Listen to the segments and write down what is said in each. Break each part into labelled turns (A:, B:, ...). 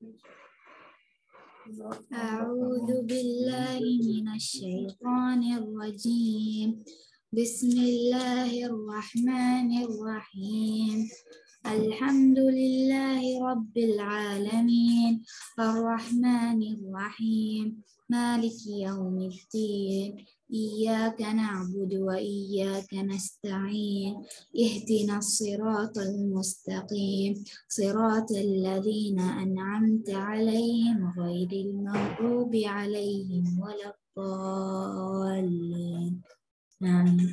A: أعوذ بالله من الشيطان الرجيم. بسم الله الرحمن الرحيم. الحمد لله رب العالمين الرحمن الرحيم مالك يوم الدين إياك نعبد وإياك نستعين اهدنا الصراط المستقيم صراط الذين أنعمت عليهم غير المغضوب عليهم ولا الضالين آمين.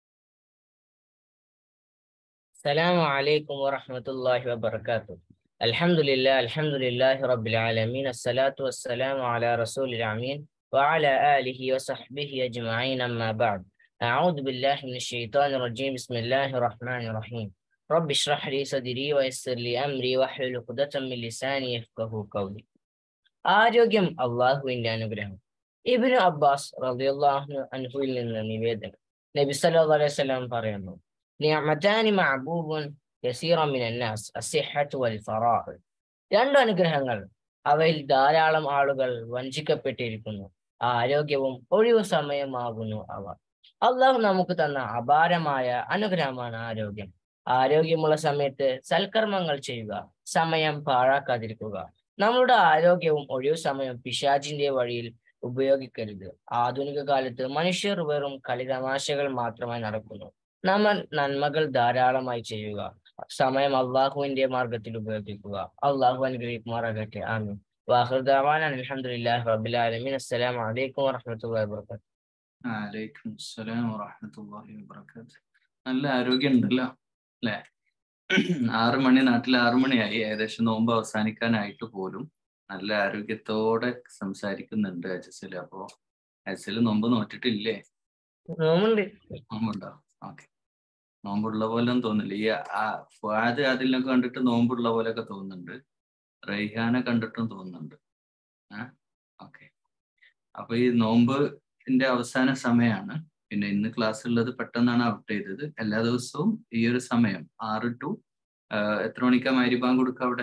B: السلام عليكم ورحمة الله وبركاته. الحمد لله رب العالمين. الصلاة والسلام على رسول الأمين وعلى آله وصحبه أجمعين. أما بعد، أعوذ بالله من الشيطان الرجيم. بسم الله الرحمن الرحيم. رب اشرح لي صدري ويسر لي أمري واحلل عقدة من لساني يفقهوا قولي. ആരോഗ്യം അള്ളാഹുവിന്റെ അനുഗ്രഹം. ഇബ്നു അബ്ബാസ് റളിയല്ലാഹു അൻഹുവിൽ നിന്ന് നിവേദനം. നബി സല്ലല്ലാഹു അലൈഹി വസല്ലം പറയുന്നു, നിഅമതാനി മഅബൂബുൻ കസീറൻ മിനൻ നാസ് അസ്സിഹ്ഹത്തു വൽ ഫറാഹ്. രണ്ട് അനുഗ്രഹങ്ങൾ, അവയിൽ ധാരാളം ആളുകൾ വഞ്ചിക്കപ്പെട്ടിരിക്കുന്നു. ആരോഗ്യവും ഒഴിവു സമയമാകുന്നു അവ. അള്ളാഹു നമുക്ക് തന്ന അപാരമായ അനുഗ്രഹമാണ് ആരോഗ്യം. ആരോഗ്യമുള്ള സമയത്ത് സൽക്കർമ്മങ്ങൾ ചെയ്യുക, സമയം പാഴാക്കാതിരിക്കുക. നമ്മളുടെ ആരോഗ്യവും ഒഴിവു സമയം പിശാചിന്റെ വഴിയിൽ ഉപയോഗിക്കരുത്. ആധുനിക കാലത്ത് മനുഷ്യർ വെറും കളിതമാശകൾ മാത്രമായി നടക്കുന്നു. നമ്മൾ നന്മകൾ ധാരാളമായി ചെയ്യുക, സമയം അള്ളാഹുവിന്റെ മാർഗത്തിൽ ഉപയോഗിക്കുക. അള്ളാഹു അനുഗ്രഹിക്കുമാറാകട്ടെ. ആമീൻ. വാഖിറു ദഅവാനാ അൽഹംദുലില്ലാഹി റബ്ബിൽ ആലമീൻ. അസ്സലാമു അലൈക്കും വറഹ്മത്തുള്ളാഹി വബറകാതുഹു.
C: വലൈക്കും അസ്സലാം വറഹ്മത്തുള്ളാഹി വബറകാതുഹു. നല്ല ആരോഗ്യം ഉണ്ടല്ലോ അല്ലെ? 6 മണി, നാട്ടിൽ 6 മണിയായി, ഏകദേശം നോമ്പ് അവസാനിക്കാനായിട്ട് പോലും നല്ല ആരോഗ്യത്തോടെ സംസാരിക്കുന്നുണ്ട് അജസിൽ. അപ്പോ അജസിൽ നോമ്പ് നോറ്റിട്ടില്ലേ? നോമ്പുണ്ടോ? ഓക്കെ. നോമ്പുള്ള പോലെ ഒന്നും തോന്നില്ല. ഈ ഫുആദ് അതിലൊക്കെ കണ്ടിട്ട് നോമ്പുള്ള പോലെയൊക്കെ തോന്നുന്നുണ്ട്. റൈഹാനെ കണ്ടിട്ടും തോന്നുന്നുണ്ട്. ഓക്കെ. അപ്പൊ ഈ നോമ്പിന്റെ അവസാന സമയമാണ്. പിന്നെ ഇന്ന് ക്ലാസ് ഉള്ളത് പെട്ടെന്നാണ് ഔട്ട് ചെയ്തത്. എല്ലാ ദിവസവും ഈ ഒരു സമയം 6 to എത്ര മണിക്കാ മഗ്‌രിബ് ബാങ്ക് കൊടുക്കുക അവിടെ?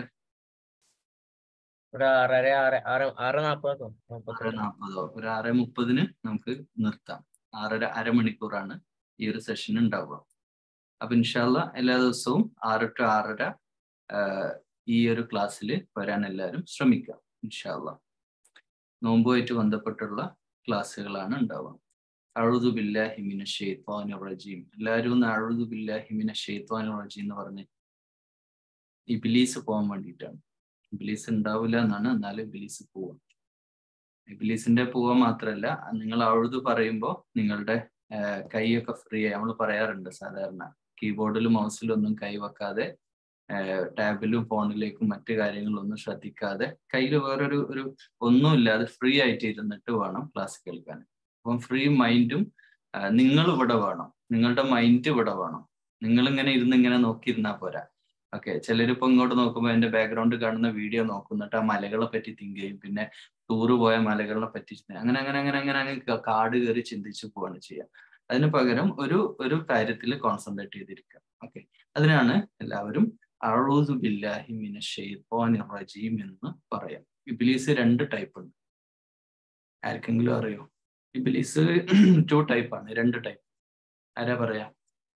B: 6:40.
C: ഒരു 6:30 നമുക്ക് നിർത്താം. 6:30 അരമണിക്കൂറാണ് ഈ ഒരു സെഷൻ ഉണ്ടാവുക. അപ്പൊ ഇൻഷാ അല്ലാഹ് എല്ലാ ദിവസവും 6 to 6:30 ഈ ഒരു ക്ലാസ്സിൽ വരാൻ എല്ലാവരും ശ്രമിക്കാം ഇൻഷാ അല്ലാഹ്. നോമ്പുമായിട്ട് ബന്ധപ്പെട്ടുള്ള ക്ലാസ്സുകളാണ് ഉണ്ടാവുക. അഊദു ബില്ലാഹി മിനശ് ശൈത്വാനിർ റജീം. എല്ലാവരും ഒന്ന് അഊദു ബില്ലാഹി മിനശ് ശൈത്വാനിർ റജീം എന്ന് പറഞ്ഞ്. ഇബ്ലീസ് പോകാൻ വേണ്ടിയിട്ടാണ്. ഇബ്ലീസ് ഉണ്ടാവില്ല എന്നാണ്, എന്നാലും ഇബ്ലീസ് പോവാം. ഇബ്ലീസിന്റെ പോവാൻ മാത്രമല്ല, നിങ്ങൾ അഊദു പറയുമ്പോൾ നിങ്ങളുടെ കൈയൊക്കെ ഫ്രീ ആയി. നമ്മൾ പറയാറുണ്ട് സാധാരണ കീബോർഡിലും മൗസിലും ഒന്നും കൈ വെക്കാതെ, ടാബിലും ഫോണിലേക്കും മറ്റു കാര്യങ്ങളൊന്നും ശ്രദ്ധിക്കാതെ, കയ്യിൽ വേറൊരു ഒന്നുമില്ലാതെ ഫ്രീ ആയിട്ട് ഇരുന്നിട്ട് വേണം ക്ലാസ് കേൾക്കാൻ. അപ്പം ഫ്രീ മൈൻഡും നിങ്ങൾ ഇവിടെ വേണം, നിങ്ങളുടെ മൈൻഡ് ഇവിടെ വേണം. നിങ്ങൾ ഇങ്ങനെ ഇങ്ങനെ നോക്കിയിരുന്നാൽ പോരാ. ഓക്കെ. ചിലരിപ്പോ ഇങ്ങോട്ട് നോക്കുമ്പോൾ എന്റെ ബാക്ക്ഗ്രൗണ്ട് കാണുന്ന വീഡിയോ നോക്കുന്നിട്ട് ആ മലകളെ പറ്റി തിങ്ക് ചെയ്യും, പിന്നെ ടൂറ് പോയ മലകളെ പറ്റി അങ്ങനെ കാട് കയറി ചിന്തിച്ചു പോവാണ് ചെയ്യുക. അതിന് പകരം ഒരു കാര്യത്തിൽ കോൺസെൻട്രേറ്റ് ചെയ്തിരിക്കുക. ഓക്കെ. അതിനാണ് എല്ലാവരും അഊദു ബില്ലാഹി മിനശ് ശൈത്വാനിർ റജീം എന്ന് പറയാം. ഇബ്ലീസ് 2 ടൈപ്പ് ഉണ്ട്. ആർക്കെങ്കിലും അറിയോ? ഇബ്ലീസ് 2 ടൈപ്പാണ്, 2 ടൈപ്പ്. ആരാ പറയാ?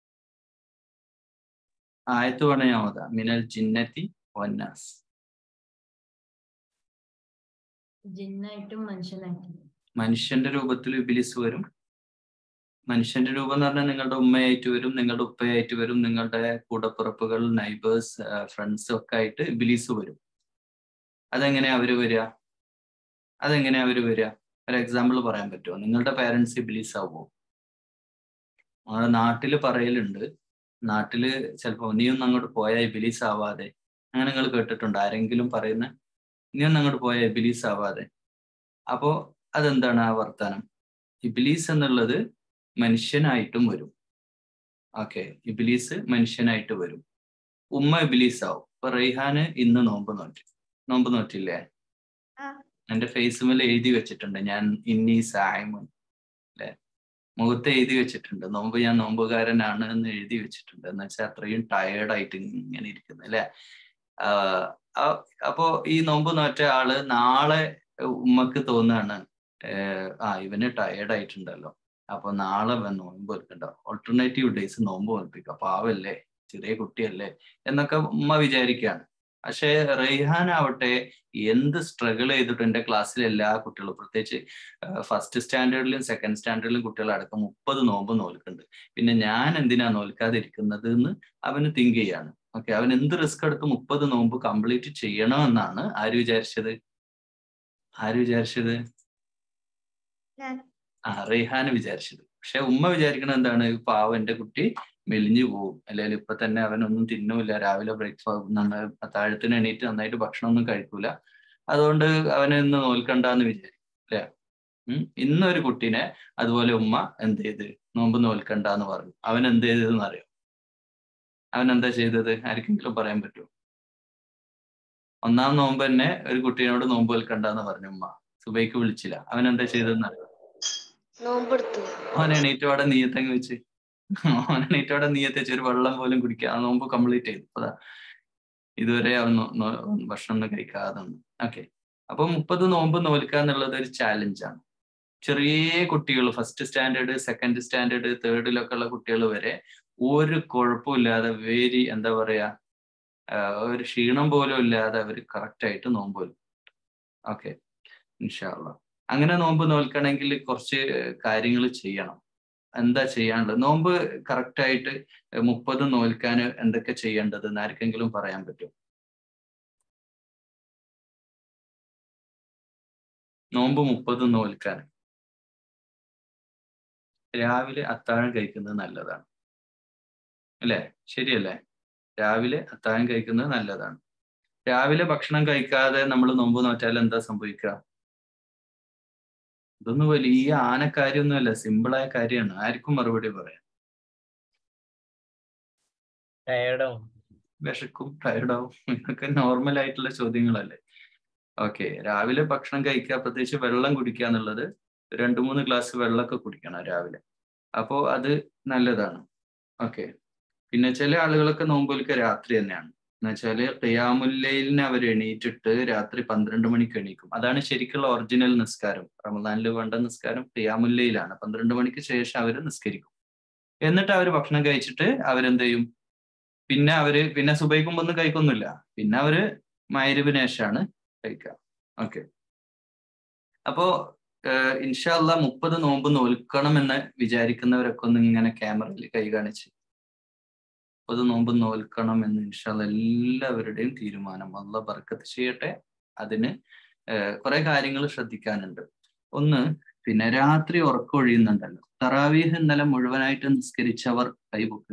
C: ആയത്ത് പറയാമോ? മിനൽ ജിന്നത്തി വന്നാസ്.
D: ജിന്നായിട്ടും മനുഷ്യനായിട്ടും.
C: മനുഷ്യന്റെ രൂപത്തിൽ ഇബ്ലീസ് വരും. മനുഷ്യന്റെ രൂപം എന്ന് പറഞ്ഞാൽ നിങ്ങളുടെ ഉമ്മയായിട്ട് വരും, നിങ്ങളുടെ ഉപ്പയായിട്ട് വരും, നിങ്ങളുടെ കൂടപ്പിറപ്പുകൾ, നൈബേഴ്സ്, ഫ്രണ്ട്സ് ഒക്കെ ആയിട്ട് ഇബ്ലീസ് വരും. അതെങ്ങനെയാ അവര് വരിക? ഒരു എക്സാമ്പിൾ പറയാൻ പറ്റുമോ? നിങ്ങളുടെ പേരൻസ് ഇബ്ലീസ് ആവുമോ? നമ്മുടെ നാട്ടില് പറയലുണ്ട്, നാട്ടില് ചിലപ്പോ നീ ഒന്ന് അങ്ങോട്ട് പോയാൽ ഇബ്ലീസ് ആവാതെ, അങ്ങനെ നിങ്ങൾ കേട്ടിട്ടുണ്ട് ആരെങ്കിലും പറയുന്ന? നീ ഒന്ന് അങ്ങോട്ട് പോയാൽ ഇബ്ലീസ് ആവാതെ. അപ്പോ അതെന്താണ് ആ വർത്താനം? ഇബ്ലീസ് എന്നുള്ളത് മനുഷ്യനായിട്ടും വരും. ഓക്കെ. ഇബ്ലീസ് മനുഷ്യനായിട്ട് വരും. ഉമ്മ ഇബ്ലീസ് ആവും. ഇപ്പൊ റൈഹാന് ഇന്ന് നോമ്പ് നോറ്റില്ലേ? എന്റെ ഫേസുമേൽ എഴുതി വെച്ചിട്ടുണ്ട് ഞാൻ ഇന്നി സായിമുൻ അല്ലെ, മുഖത്ത് എഴുതി വെച്ചിട്ടുണ്ട് ഞാൻ നോമ്പുകാരനാണ് എന്ന് എഴുതി വെച്ചിട്ടുണ്ട്. എന്ന് വെച്ചാൽ അത്രയും ടയേർഡായിട്ട് ഇങ്ങനെ ഇരിക്കുന്നത് അല്ലെ. അപ്പോ ഈ നോമ്പ് നോറ്റ ആള് നാളെ ഉമ്മക്ക് തോന്നുകയാണ് ഇവന് ടയേർഡ് ആയിട്ടുണ്ടല്ലോ, അപ്പൊ നാളെ നോമ്പ് വെക്കണ്ട, ഓൾട്ടർനേറ്റീവ് ഡേയ്സ് നോമ്പ് വെപ്പിക്കുക, പാവല്ലേ ചെറിയ കുട്ടിയല്ലേ എന്നൊക്കെ ഉമ്മ വിചാരിക്കുകയാണ്. പക്ഷേ റെയ്ഹാൻ ആവട്ടെ എന്ത് സ്ട്രഗിൾ ചെയ്തിട്ട് എൻ്റെ ക്ലാസ്സിലെ എല്ലാ കുട്ടികളും, പ്രത്യേകിച്ച് ഫസ്റ്റ് സ്റ്റാൻഡേർഡിലും സെക്കൻഡ് സ്റ്റാൻഡേർഡിലും കുട്ടികളടക്കം 30 നോമ്പ് നോൽക്കുന്നുണ്ട്. പിന്നെ ഞാൻ എന്തിനാ നോൽക്കാതിരിക്കുന്നത് എന്ന് അവന് തിങ്ക് ചെയ്യാണ്. ഓക്കെ, അവൻ എന്ത് റിസ്ക് എടുത്ത് 30 നോമ്പ് കംപ്ലീറ്റ് ചെയ്യണമെന്നാണ് ആര് വിചാരിച്ചത്? റെയ്ഹാൻ വിചാരിച്ചത്. പക്ഷെ ഉമ്മ വിചാരിക്കണത് എന്താണ്? പാവം എൻ്റെ കുട്ടി മെലിഞ്ഞു പോവും, അല്ലെങ്കിൽ ഇപ്പൊ തന്നെ അവനൊന്നും തിന്നൂല, രാവിലെ ബ്രേക്ക്ഫാസ്റ്റ് അത്താഴത്തിന് എണീറ്റ് നന്നായിട്ട് ഭക്ഷണമൊന്നും കഴിക്കൂല, അതുകൊണ്ട് അവനെ ഇന്ന് നോൽക്കണ്ടെന്ന് വിചാരിക്കും അല്ലെ. ഇന്നൊരു കുട്ടീനെ അതുപോലെ ഉമ്മ എന്ത് ചെയ്ത് നോമ്പ് നോൽക്കണ്ടെന്ന് പറഞ്ഞു. അവൻ എന്ത് ചെയ്തതെന്ന് അറിയാം? അവൻ എന്താ ചെയ്തത്? ആർക്കെങ്കിലും പറയാൻ പറ്റുമോ? ഒന്നാം നോമ്പ് തന്നെ ഒരു കുട്ടീനോട് നോമ്പ് നോൽക്കണ്ടെന്ന് പറഞ്ഞു ഉമ്മ, സുബൈക്ക് വിളിച്ചില്ല. അവൻ എന്താ ചെയ്തതെന്ന് അറിയാം? അവൻ എണീറ്റോടെ നീയത്തങ്ങ് വെച്ച് ഒരു വെള്ളം പോലും കുടിക്കുക, ആ നോമ്പ് കംപ്ലീറ്റ് ചെയ്തു. അതാ ഇതുവരെ അവൻ ഭക്ഷണം ഒന്നും കഴിക്കാതെ. ഓക്കെ, അപ്പൊ 30 നോമ്പ് നോൽക്കുക എന്നുള്ളത് ഒരു ചാലഞ്ചാണ്. ചെറിയ കുട്ടികൾ, ഫസ്റ്റ് സ്റ്റാൻഡേർഡ്, സെക്കൻഡ് സ്റ്റാൻഡേർഡ്, തേർഡിലൊക്കെ ഉള്ള കുട്ടികൾ വരെ ഒരു കുഴപ്പമില്ലാതെ എന്താ പറയാ, ഒരു ക്ഷീണം പോലും ഇല്ലാതെ അവർ കറക്റ്റ് ആയിട്ട് നോമ്പ് നോൽക്കും. ഓക്കെ, ഇൻഷാ അല്ലാഹ്. അങ്ങനെ നോമ്പ് നോൽക്കണമെങ്കിൽ കുറച്ച് കാര്യങ്ങൾ ചെയ്യണം. എന്താ ചെയ്യാനുള്ളത്? നോമ്പ് കറക്റ്റ് ആയിട്ട് 30 നോൽക്കാൻ എന്തൊക്കെ ചെയ്യേണ്ടത് എന്ന് ആർക്കെങ്കിലും പറയാൻ പറ്റും? നോമ്പ് 30 നോൽക്കാൻ രാവിലെ അത്താഴം കഴിക്കുന്നത് നല്ലതാണ് അല്ലേ? ശരിയല്ലേ? രാവിലെ അത്താഴം കഴിക്കുന്നത് നല്ലതാണ്. രാവിലെ ഭക്ഷണം കഴിക്കാതെ നമ്മൾ നോമ്പ് നോറ്റാൽ എന്താ സംഭവിക്കുക? ഇതൊന്നും വലിയ ആനക്കാര്യമൊന്നുമല്ല, സിമ്പിളായ കാര്യമാണ്. ആർക്കും മറുപടി പറയാം. വിശക്കും, ടയർഡാവും, ഇതൊക്കെ നോർമൽ ആയിട്ടുള്ള ചോദ്യങ്ങളല്ലേ. ഓക്കെ, രാവിലെ ഭക്ഷണം കഴിക്കുക, പ്രത്യേകിച്ച് വെള്ളം കുടിക്കുക എന്നുള്ളത്, 2-3 ഗ്ലാസ് വെള്ളമൊക്കെ കുടിക്കണം രാവിലെ. അപ്പോ അത് നല്ലതാണ്. ഓക്കെ, പിന്നെ ചില ആളുകളൊക്കെ നോമ്പൊലിക്ക രാത്രി തന്നെയാണ്. എന്നുവെച്ചാല് ഖിയാമുൽ ലൈലിന് അവർ എണീറ്റിട്ട് രാത്രി 12 മണിക്ക് എണീക്കും. അതാണ് ശരിക്കുള്ള ഒറിജിനൽ നിസ്കാരം. റമദാനിൽ വേണ്ട നിസ്കാരം ഖിയാമുൽ ലൈലാണ്. 12 മണിക്ക് ശേഷം അവർ നിസ്കരിക്കും. എന്നിട്ട് അവർ ഭക്ഷണം കഴിച്ചിട്ട് അവരെന്ത് ചെയ്യും? പിന്നെ സുബൈക്ക് മുമ്പൊന്നും കഴിക്കൊന്നുമില്ല. പിന്നെ അവര് മഗ്‌രിബിന് ശേഷമാണ് കഴിക്കുക. ഓക്കെ, അപ്പോ ഇൻഷാ അല്ലാഹ് 30 നോമ്പ് നോൽക്കണം എന്ന് വിചാരിക്കുന്നവരൊക്കെ ഒന്ന് ഇങ്ങനെ ക്യാമറയിൽ കൈ കാണിച്ച് 30 നോമ്പ് നോൽക്കണം എന്ന് ഇൻഷാ അല്ലാഹ് എല്ലാവരുടെയും തീരുമാനം. അല്ലാഹ് ബർക്കത്ത് ചെയ്യട്ടെ. അതിന് കുറെ കാര്യങ്ങൾ ശ്രദ്ധിക്കാനുണ്ട്. ഒന്ന്, പിന്നെ രാത്രി ഉറക്കമൊഴിയുന്നുണ്ടല്ലോ. തറാവീഹ് ഇന്നലെ മുഴുവനായിട്ട് നിസ്കരിച്ചവർ കൈപൊക്ക്.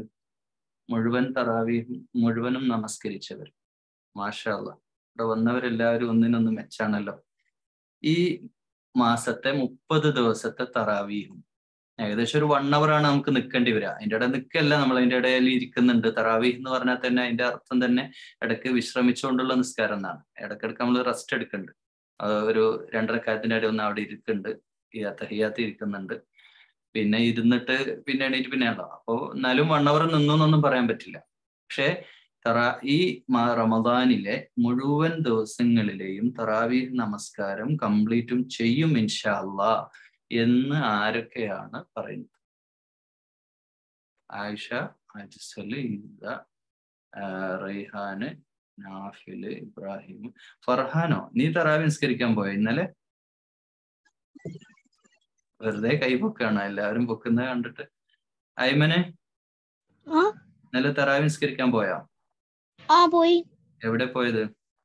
C: മുഴുവനും നമസ്കരിച്ചവർ, മാഷാ അല്ലാഹ്. ഇവിടെ വന്നവരെല്ലാവരും ഒന്നിനൊന്ന് മെച്ചാണല്ലോ. ഈ മാസത്തെ 30 ദിവസത്തെ തറാവീഹും ഏകദേശം ഒരു 1 hour ആണ് നമുക്ക് നിൽക്കേണ്ടി വരിക. അതിൻ്റെ ഇടയിൽ നിൽക്കല്ല, നമ്മൾ അതിൻ്റെ ഇടയിൽ ഇരിക്കുന്നുണ്ട്. തറാവീഹ് എന്ന് പറഞ്ഞാൽ തന്നെ അതിന്റെ അർത്ഥം തന്നെ ഇടയ്ക്ക് വിശ്രമിച്ചുകൊണ്ടുള്ള നിസ്കാരം എന്നാണ്. ഇടയ്ക്കിടയ്ക്ക് നമ്മൾ റെസ്റ്റ് എടുക്കുന്നുണ്ട്. ഒരു 2 റക്അത്തിന്റെ ഇടയിൽ ഒന്ന് അവിടെ ഇരിക്കുന്നുണ്ട്, ഈ തഹിയ്യാത്ത് ഇരിക്കുന്നുണ്ട്, പിന്നെ ഇരുന്നിട്ട് പിന്നെ എണീറ്റ് പിന്നെയാണല്ലോ. അപ്പോൾ എന്നാലും 1 hour നിന്നു എന്നൊന്നും പറയാൻ പറ്റില്ല. പക്ഷേ ഈ റമദാനിലെ മുഴുവൻ ദിവസങ്ങളിലെയും തറാവീഹ് നമസ്കാരം കംപ്ലീറ്റും ചെയ്യും ഇൻഷാ അല്ലാഹ് എന്ന് ആരൊക്കെയാണ് പറയുന്നത്? ആയിഷ, അജ്സല്, റൈഹാന്, നാഫില്, ഇബ്രാഹിം, ഫർഹാനോ? നീ തറാവീഹ് നിസ്കരിക്കാൻ പോയോ ഇന്നലെ? വെറുതെ കൈ പൊക്കാണ്, എല്ലാവരും പൊക്കുന്നത് കണ്ടിട്ട്. അയ്മനെ, ഇന്നലെ തറാവീഹ് നിസ്കരിക്കാൻ പോയോ?
E: പോയി.
C: എവിടെ പോയത്?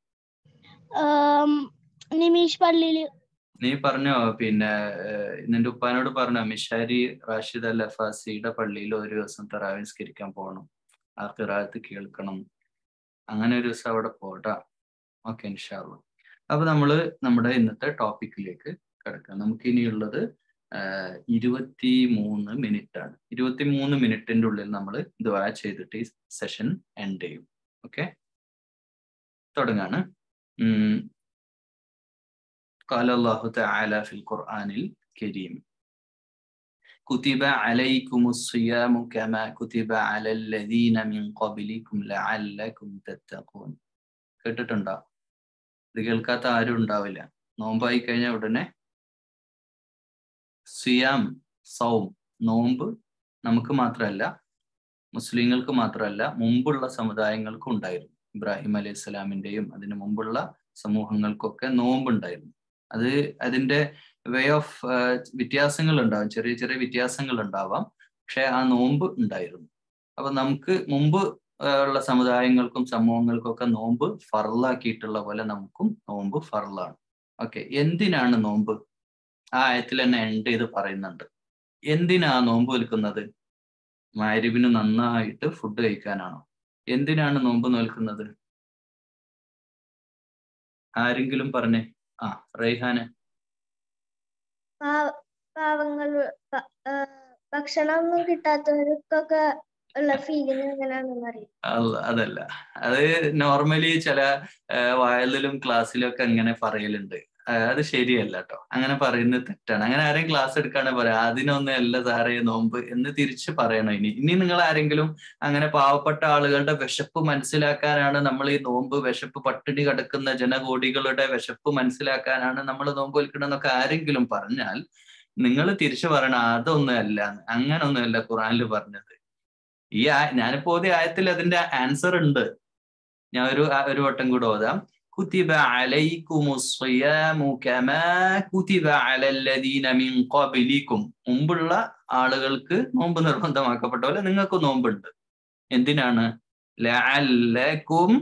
E: നിമീഷ് പള്ളിയില്.
C: നീ പറഞ്ഞോ, പിന്നെ നിന്റെ ഉപ്പാനോട് പറഞ്ഞോ മിഷാരി റാഷിദ് അൽ അഫാസിയുടെ പള്ളിയിൽ ഒരു ദിവസം തറാവീഹ് നിസ്കരിക്കാൻ പോകണം, ആ ഖിറാഅത്ത് കേൾക്കണം, അങ്ങനെ ഒരു ദിവസം അവിടെ പോട്ടാ. ഓക്കെ, ഇൻഷാ അല്ലാഹ്. അപ്പൊ നമ്മള് നമ്മുടെ ഇന്നത്തെ ടോപ്പിക്കിലേക്ക് കിടക്കാം. നമുക്ക് ഇനിയുള്ളത് 23 മിനിറ്റ് ആണ്. 23 മിനിറ്റിന്റെ ഉള്ളിൽ നമ്മൾ ദുആ ചെയ്തിട്ട് ഈ സെഷൻ എൻഡ് ചെയ്യും. ഓക്കെ, തുടങ്ങാണ്. قال الله تعالى في القرآن الكريم كتب عليكم الصيام كما كتب على الذين من قبلكم لعلكم تتقون. കേട്ടിട്ടുണ്ടോ? ഇത് കേൾക്കാത്ത ആരും ഉണ്ടാവില്ല. നോമ്പായി കഴിഞ്ഞാൽ ഉടനെ സിയാം, സൗം, നോമ്പ് നമുക്ക് മാത്രമല്ല, മുസ്ലിങ്ങൾക്ക് മാത്രമല്ല, മുമ്പുള്ള സമുദായങ്ങൾക്കും ഉണ്ടായിരുന്നു. ഇബ്രാഹിം അലൈഹി സ്വലാമിന്റെയും അതിനു മുമ്പുള്ള സമൂഹങ്ങൾക്കൊക്കെ നോമ്പുണ്ടായിരുന്നു. അത് അതിന്റെ വേ ഓഫ് വ്യത്യാസങ്ങൾ ഉണ്ടാവും, ചെറിയ ചെറിയ വ്യത്യാസങ്ങൾ ഉണ്ടാവാം, പക്ഷെ ആ നോമ്പ് ഉണ്ടായിരുന്നു. അപ്പൊ നമുക്ക് മുമ്പ് ഉള്ള സമുദായങ്ങൾക്കും സമൂഹങ്ങൾക്കൊക്കെ നോമ്പ് ഫർളാക്കിയിട്ടുള്ള പോലെ നമുക്കും നോമ്പ് ഫർളാണ്. ഓക്കെ, എന്തിനാണ് നോമ്പ്? ആ ആയത്തിൽ തന്നെ എൻഡ് ചെയ്ത് പറയുന്നുണ്ട്. എന്തിനാ നോമ്പ് നിൽക്കുന്നത്? മഗ്‌രിബിന് നന്നായിട്ട് ഫുഡ് കഴിക്കാനാണോ? എന്തിനാണ് നോമ്പ് നോൽക്കുന്നത്? ആരെങ്കിലും പറഞ്ഞേ. ആ, റൈഹാന്.
E: പാവങ്ങൾ ഭക്ഷണമൊന്നും കിട്ടാത്തവർക്കൊക്കെ ഉള്ള ഫീലിംഗ് എങ്ങനെയാണെന്ന് അറിയാം.
C: അതല്ല, അത് നോർമലി ചില വയലിലും ക്ലാസ്സിലും ഒക്കെ അങ്ങനെ പറയലുണ്ട്. അത് ശരിയല്ല കേട്ടോ, അങ്ങനെ പറയുന്നത് തെറ്റാണ്. അങ്ങനെ ആരെയും ക്ലാസ് എടുക്കാണ് പറയാം അതിനൊന്നും അല്ല സാറേ നോമ്പ് എന്ന് തിരിച്ച് പറയണം. ഇനി നിങ്ങൾ ആരെങ്കിലും അങ്ങനെ പാവപ്പെട്ട ആളുകളുടെ വിശപ്പ് മനസ്സിലാക്കാനാണ് നമ്മൾ ഈ നോമ്പ്, വിശപ്പ് പട്ടിണി കിടക്കുന്ന ജനകോടികളുടെ വിശപ്പ് മനസ്സിലാക്കാനാണ് നമ്മൾ നോമ്പ് വിൽക്കണമെന്നൊക്കെ ആരെങ്കിലും പറഞ്ഞാൽ നിങ്ങൾ തിരിച്ചു പറയണം അതൊന്നും അല്ല, അങ്ങനൊന്നുമല്ല ഖുറാനിൽ പറഞ്ഞത്. ഞാനിപ്പോ ഓതിയ ആയത്തിൽ അതിന്റെ ആൻസർ ഉണ്ട്. ഞാൻ ഒരു വട്ടം കൂടെ ഓതാം. കുതിബ അലൈക്കുമുസ് സിയാമു കമാ കുതിബ അലല്ലദീന മിൻ ഖബ്ലിക്കും. മുമ്പുള്ള ആളുകൾക്ക് നോമ്പ് നിർബന്ധമാക്കപ്പെട്ട പോലെ നിങ്ങൾക്ക് നോമ്പുണ്ട്. എന്തിനാണ്? ലഅല്ലക്കും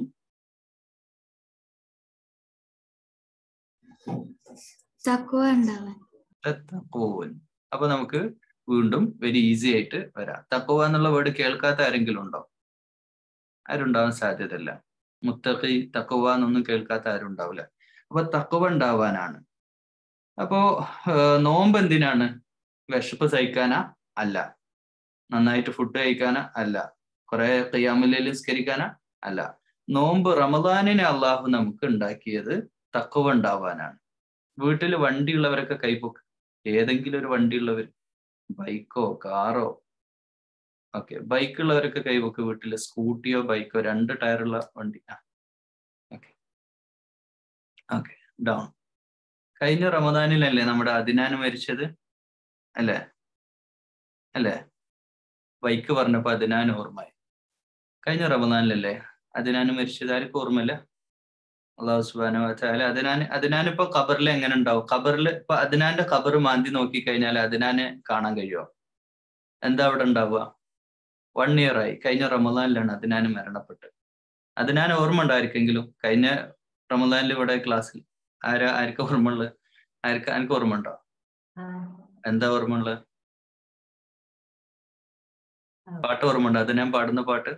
A: തഖ്വ ഉണ്ടാവാൻ.
C: തത്തഖൂൻ. അപ്പൊ നമുക്ക് വീണ്ടും വെരി ഈസി ആയിട്ട് വരാം. തഖ്വ എന്നുള്ള വേർഡ് കേൾക്കാത്ത ആരെങ്കിലും ഉണ്ടോ? ആരുണ്ടാവാൻ സാധ്യതയില്ല. മുത്തഖി, തഖ്വ എന്നൊന്നും കേൾക്കാത്ത ആരും ഉണ്ടാവില്ല. അപ്പൊ തഖ്വ ഉണ്ടാവാനാണ്. അപ്പോ നോമ്പ് എന്തിനാണ്? വിശപ്പ് സഹിക്കാനാ? അല്ല. നന്നായിട്ട് ഫുഡ് കഴിക്കാനാ? അല്ല. കുറെ ഖിയാമുൽ ലൈൽ നിസ്കരിക്കാനാ? അല്ല. നോമ്പ് റമദാനിനെ അള്ളാഹു നമുക്ക് ഉണ്ടാക്കിയത് തഖ്വ ഉണ്ടാവാനാണ്. വീട്ടിൽ വണ്ടിയുള്ളവരൊക്കെ കൈപ്പൊക്ക്. ഏതെങ്കിലും ഒരു വണ്ടിയുള്ളവർ, ബൈക്കോ കാറോ. ഓക്കെ, ബൈക്കുള്ളവരൊക്കെ കൈവക്ക്. വീട്ടില് സ്കൂട്ടിയോ ബൈക്കോ 2 ടയറുള്ള വണ്ടി. Okay okay, down. കഴിഞ്ഞ റമദാനിലല്ലേ നമ്മുടെ അദ്നാൻ മരിച്ചത്? അല്ലേ? ബൈക്ക് പറഞ്ഞപ്പോ അദ്നാൻ ഓർമ്മയായി. കഴിഞ്ഞ റമദാനിലല്ലേ അദ്നാൻ മരിച്ചത്? ആർക്കും ഓർമ്മയില്ല? അള്ളാഹു സുബ്ഹാനഹു വ തആല അദ്നാൻ ഇപ്പൊ ഖബറിൽ എങ്ങനെ ഉണ്ടാവും? ഖബറിൽ ഇപ്പൊ അദ്നാന്റെ ഖബർ മാന്തി നോക്കി കഴിഞ്ഞാൽ അദ്നാനെ കാണാൻ കഴിയുമോ? എന്താ അവിടെ ഉണ്ടാവുക? 1 year ആയി. കഴിഞ്ഞ റമദാനിലാണ് അദ്നാൻ മരണപ്പെട്ടത്. അദ്നാൻ ഓർമ്മ ഉണ്ടായിരിക്കെങ്കിലും കഴിഞ്ഞ റമദാനിൽ ഇവിടെ ക്ലാസ്സിൽ ആർക്കും ഓർമ്മ ഉള്ളത്? എനിക്ക് ഓർമ്മ ഉണ്ടോ? എന്താ ഓർമ്മ ഉള്ളത്? പാട്ട് ഓർമ്മ ഉണ്ടോ? അദ്നാൻ പാടുന്ന പാട്ട്,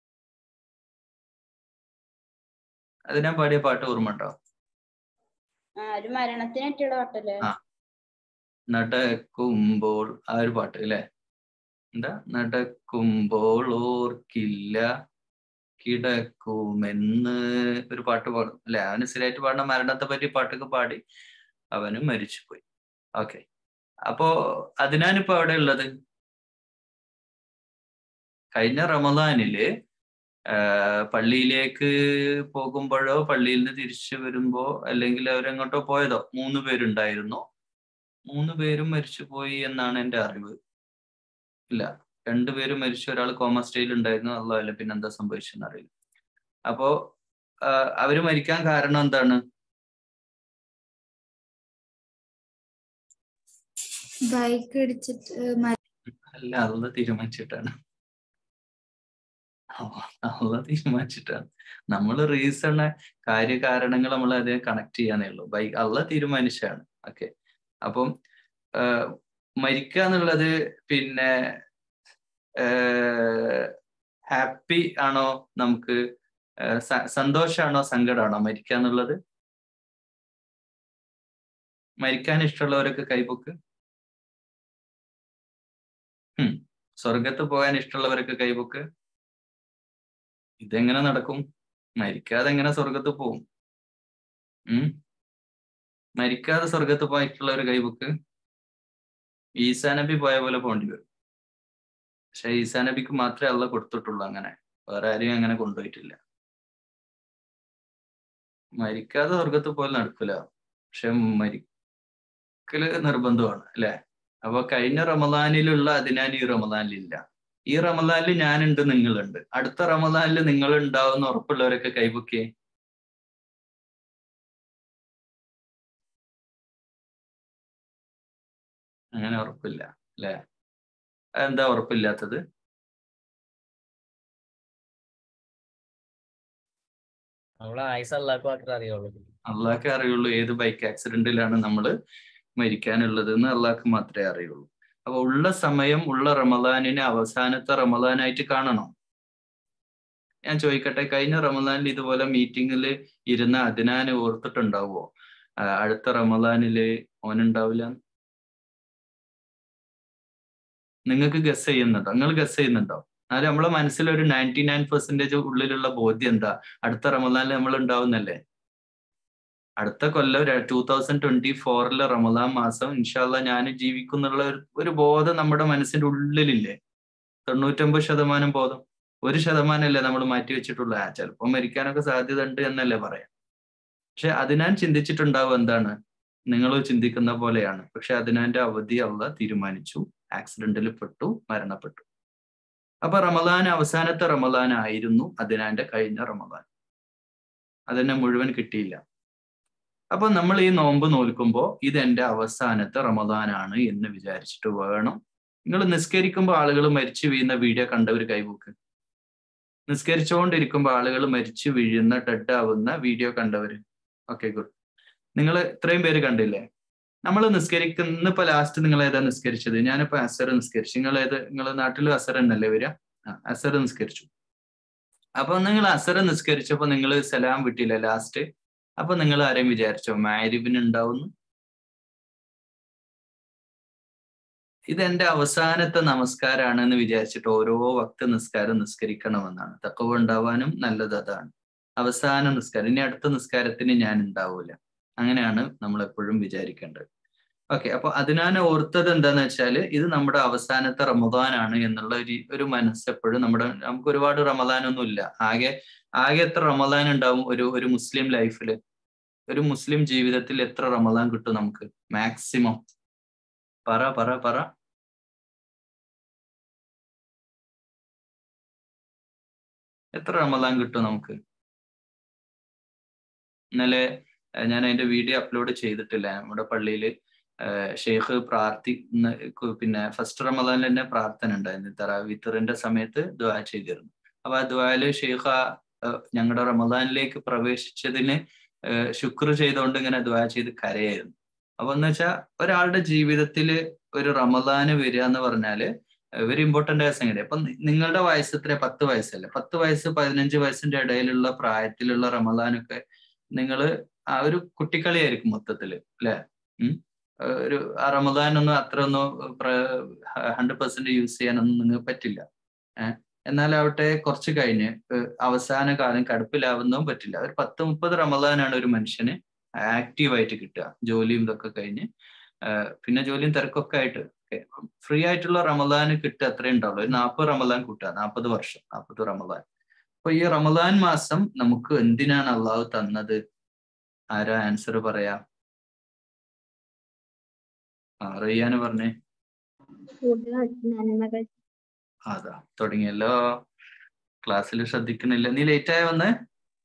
C: അദ്നാൻ പാടിയ പാട്ട് ഓർമ്മ ഉണ്ടോ?
E: ഒരു മരണത്തിന് പറ്റിയുള്ള പാട്ടല്ലേ?
C: ആ, നടക്കുമ്പോൾ ആ ഒരു പാട്ട് അല്ലേ? എന്താ? നടക്കുമ്പോൾ ഓർക്കില്ല കിടക്കുമെന്ന് ഒരു പാട്ട് പാടും അല്ലെ? അവന് സ്ഥിരമായിട്ട് പാടുന്ന മരണത്തെ പറ്റി പാട്ടൊക്കെ പാടി അവനും മരിച്ചുപോയി. ഓക്കെ, അപ്പോ അതിനാനിപ്പോ എവിടെ ഉള്ളത്? കഴിഞ്ഞ റമദാനില് പള്ളിയിലേക്ക് പോകുമ്പോഴോ പള്ളിയിൽ നിന്ന് തിരിച്ചു വരുമ്പോ അല്ലെങ്കിൽ അവരെങ്ങോട്ടോ പോയതോ 3 പേരുണ്ടായിരുന്നു. 3 പേരും മരിച്ചുപോയി എന്നാണ് എൻ്റെ അറിവ്. ഇല്ല, 2 പേരും മരിച്ചു, ഒരാൾ കോമ സ്റ്റേജിൽ ഉണ്ടായിരുന്നു. അല്ല പിന്നെ എന്താ സംഭവിച്ചെന്ന് അറിയില്ല. അപ്പോ അവര് മരിക്കാൻ കാരണം എന്താണ്?
A: ബൈക്ക് ഇടിച്ചിട്ട്
C: അല്ല, അള്ള തീരുമാനിച്ചിട്ടാണ്. നമ്മൾ റീസണ്, കാര്യകാരണങ്ങൾ നമ്മൾ അതിനെ കണക്ട് ചെയ്യാനേ ഉള്ളൂ. അള്ള തീരുമാനിച്ചാണ്. ഓക്കെ, അപ്പം മരിക്കുക എന്നുള്ളത് പിന്നെ ഹാപ്പി ആണോ? നമുക്ക് സന്തോഷാണോ സങ്കടമാണോ മരിക്കുക എന്നുള്ളത്? മരിക്കാൻ ഇഷ്ടമുള്ളവരൊക്കെ കൈപൊക്ക്. സ്വർഗത്ത് പോകാൻ ഇഷ്ടമുള്ളവരൊക്കെ കൈപൊക്ക്. ഇതെങ്ങനെ നടക്കും? മരിക്കാതെ എങ്ങനെ സ്വർഗത്ത് പോവും? മരിക്കാതെ സ്വർഗത്ത് പോകാൻ ഇഷ്ടമുള്ളവർ കൈപൊക്ക്. ഈസാ നബി പോയ പോലെ പോകേണ്ടി വരും. പക്ഷെ ഈസാ നബിക്ക് മാത്രമേ അള്ള കൊടുത്തിട്ടുള്ളൂ അങ്ങനെ, വേറെ ആരെയും അങ്ങനെ കൊണ്ടുപോയിട്ടില്ല. മരിക്കാതെ സ്വർഗത്ത് പോലെ നടക്കില്ല, പക്ഷെ മരിക്കല് നിർബന്ധമാണ് അല്ലെ? അപ്പൊ കഴിഞ്ഞ റമദാനിലുള്ള അതിനാൻ ഈ റമദാനിലില്ല. ഈ റമദാനിൽ ഞാനുണ്ട്, നിങ്ങളുണ്ട്. അടുത്ത റമദാനിൽ നിങ്ങൾ ഉണ്ടാവുന്ന ഉറപ്പുള്ളവരൊക്കെ കൈപൊക്കിയേ. അങ്ങനെ ഉറപ്പില്ല അല്ലെ? എന്താ ഉറപ്പില്ലാത്തത്?
B: നമ്മളെ ആയുസ് അല്ലാഹ്ക്ക് മാത്രമേ അറിയുള്ളൂ.
C: അള്ളാഹ്ക്കേ അറിയുള്ളൂ ഏത് ബൈക്ക് ആക്സിഡന്റിലാണ് നമ്മൾ മരിക്കാനുള്ളത് എന്ന് അള്ളാഹ്ക്ക് മാത്രമേ അറിയുള്ളൂ. അപ്പൊ ഉള്ള സമയം, ഉള്ള റമദാനിനെ അവസാനത്തെ റമദാനായിട്ട് കാണണം. ഞാൻ ചോദിക്കട്ടെ, കഴിഞ്ഞ റമദാനിൽ ഇതുപോലെ മീറ്റിംഗിൽ ഇരുന്ന അതിനാന് ഓർത്തിട്ടുണ്ടാവുമോ അടുത്ത റമദാനില് ഓനുണ്ടാവില്ല? നിങ്ങൾക്ക് ഗസ് ചെയ്യുന്നുണ്ടോ? നിങ്ങൾ ഗസ് ചെയ്യുന്നുണ്ടോ? എന്നാലും നമ്മളെ മനസ്സിലൊരു 99% ഉള്ളിലുള്ള ബോധ്യം എന്താ? അടുത്ത റമദാനിൽ നമ്മൾ ഉണ്ടാവുന്നല്ലേ? അടുത്ത കൊല്ലം 2024 റമദാൻ മാസം ഇൻഷാല്ല ഞാൻ ജീവിക്കുന്നുള്ള ഒരു ബോധം നമ്മുടെ മനസ്സിന്റെ ഉള്ളിലില്ലേ? 99% ബോധം. 1% അല്ലേ നമ്മൾ മാറ്റി വെച്ചിട്ടുള്ള. ചിലപ്പോൾ മരിക്കാനൊക്കെ സാധ്യത ഉണ്ട് എന്നല്ലേ പറയാം. പക്ഷെ അതിനാൻ ചിന്തിച്ചിട്ടുണ്ടാവും എന്താണ്? നിങ്ങൾ ചിന്തിക്കുന്ന പോലെയാണ്. പക്ഷെ അതിനാന്റെ അവധി അള്ളാഹ് തീരുമാനിച്ചു, ആക്സിഡന്റിൽ പെട്ടു, മരണപ്പെട്ടു. അപ്പൊ റമദാൻ അവസാനത്തെ റമദാൻ ആയിരുന്നു അതിനാന്റെ കഴിഞ്ഞ റമദാൻ. അതെന്നെ മുഴുവൻ കിട്ടിയില്ല. അപ്പൊ നമ്മൾ ഈ നോമ്പ് നോൽക്കുമ്പോൾ ഇത് എന്റെ അവസാനത്തെ റമദാനാണ് എന്ന് വിചാരിച്ചിട്ട് വേണം. നിങ്ങൾ നിസ്കരിക്കുമ്പോൾ ആളുകൾ മരിച്ചു വീഴുന്ന വീഡിയോ കണ്ടവർ കൈബുക്ക്. നിസ്കരിച്ചുകൊണ്ടിരിക്കുമ്പോൾ ആളുകൾ മരിച്ചു വീഴുന്ന ഡെഡ് ആവുന്ന വീഡിയോ കണ്ടവര്? Okay, good. നിങ്ങൾ ഇത്രയും പേര് കണ്ടില്ലേ? നമ്മൾ ഇന്നിപ്പോ ലാസ്റ്റ് നിങ്ങൾ ഏതാ നിസ്കരിച്ചത്? ഞാനിപ്പോ അസർ നിസ്കരിച്ചു. നിങ്ങളെ നാട്ടിൽ അസർ എന്നല്ലേ വരിക? അസർ നിസ്കരിച്ചു. അപ്പൊ നിങ്ങൾ അസർ നിസ്കരിച്ചപ്പോ നിങ്ങൾ സലാം വിട്ടില്ല ലാസ്റ്റ്. അപ്പൊ നിങ്ങൾ ആരെയും വിചാരിച്ചോ മഗ്‌രിബിന് ഉണ്ടാവുന്നു? ഇതെന്റെ അവസാനത്തെ നമസ്കാരാണെന്ന് വിചാരിച്ചിട്ട് ഓരോ വക്ത നിസ്കാരം നിസ്കരിക്കണമെന്നാണ്. തഖ്വ ഉണ്ടാവാനും നല്ലത് അതാണ്. അവസാന നിസ്കാരം, ഇനി അടുത്ത നിസ്കാരത്തിന് ഞാൻ ഉണ്ടാവൂല. അങ്ങനെയാണ് നമ്മൾ എപ്പോഴും വിചാരിക്കേണ്ടത്. ഓക്കെ, അപ്പൊ അതിനാണ് ഓർത്തത് എന്താന്ന് വെച്ചാൽ ഇത് നമ്മുടെ അവസാനത്തെ റമദാനാണ് എന്നുള്ള ഒരു മനസ്സ് എപ്പോഴും നമുക്ക് ഒരുപാട് റമദാനൊന്നും ഇല്ല. ആകെ എത്ര റമദാൻ ഉണ്ടാവും ഒരു മുസ്ലിം ലൈഫില്? ഒരു മുസ്ലിം ജീവിതത്തിൽ എത്ര റമദാൻ കിട്ടും നമുക്ക് മാക്സിമം? പറ. എത്ര റമദാൻ കിട്ടും നമുക്ക്? ഇന്നലെ ഞാൻ അതിന്റെ വീഡിയോ അപ്ലോഡ് ചെയ്തിട്ടില്ല. നമ്മുടെ പള്ളിയിൽ ഷെയ്ഖ് പിന്നെ ഫസ്റ്റ് റമദാനിൽ തന്നെ പ്രാർത്ഥന ഉണ്ടായിരുന്നു. വിത്തറിന്റെ സമയത്ത് ദുആ ചെയ്തിരുന്നു. അപ്പൊ ആ ദുആയില് ഷെയ്ഖ് ഞങ്ങളുടെ റമദാനിലേക്ക് പ്രവേശിച്ചതിന് ശുക്ർ ചെയ്തുകൊണ്ട് ഇങ്ങനെ ദുആ ചെയ്ത് കരയായിരുന്നു. അപ്പൊ എന്ന് വെച്ചാൽ ഒരാളുടെ ജീവിതത്തിൽ ഒരു റമദാന് വരിക എന്ന് പറഞ്ഞാല് വെരി ഇമ്പോർട്ടന്റ് ആയ സംഗതി. അപ്പൊ നിങ്ങളുടെ വയസ്സ് എത്ര? 10 വയസ്സല്ലേ? 10 വയസ്സ് 15 വയസ്സിന്റെ ഇടയിലുള്ള പ്രായത്തിലുള്ള റമദാനൊക്കെ നിങ്ങൾ ആ ഒരു കുട്ടിക്കളിയായിരിക്കും മൊത്തത്തില് അല്ലെ? ഒരു റമദാനൊന്നും അത്ര ഒന്നും 100% യൂസ് ചെയ്യാനൊന്നും നിങ്ങൾക്ക് പറ്റില്ല. എന്നാലാവട്ടെ കുറച്ച് കഴിഞ്ഞ് അവസാന കാലം കടുപ്പിലാവുന്നതും പറ്റില്ല. ഒരു 10-30 റമദാനാണ് ഒരു മനുഷ്യന് ആക്റ്റീവായിട്ട് കിട്ടുക. ജോലിയും ഇതൊക്കെ കഴിഞ്ഞ് പിന്നെ ജോലിയും തിരക്കൊക്കെ ആയിട്ട് ഫ്രീ ആയിട്ടുള്ള റമദാന് കിട്ടുക അത്രേ ഉണ്ടാവുള്ളൂ. ഒരു 40 റമദാൻ കിട്ടുക, 40 വർഷം, 40 റമദാൻ. അപ്പൊ ഈ റമദാൻ മാസം നമുക്ക് എന്തിനാണ് അള്ളാഹു തന്നത്? ആരാ ആൻസർ പറയാ? റയ്യാന് പറഞ്ഞേ. അതാ തുടങ്ങിയല്ലോ, ക്ലാസ്സിൽ ശ്രദ്ധിക്കുന്നില്ല. നീ ലേറ്റ് ആയി വന്നേ?